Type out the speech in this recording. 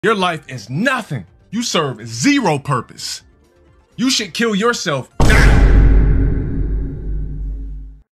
Your life is nothing. You serve zero purpose. You should kill yourself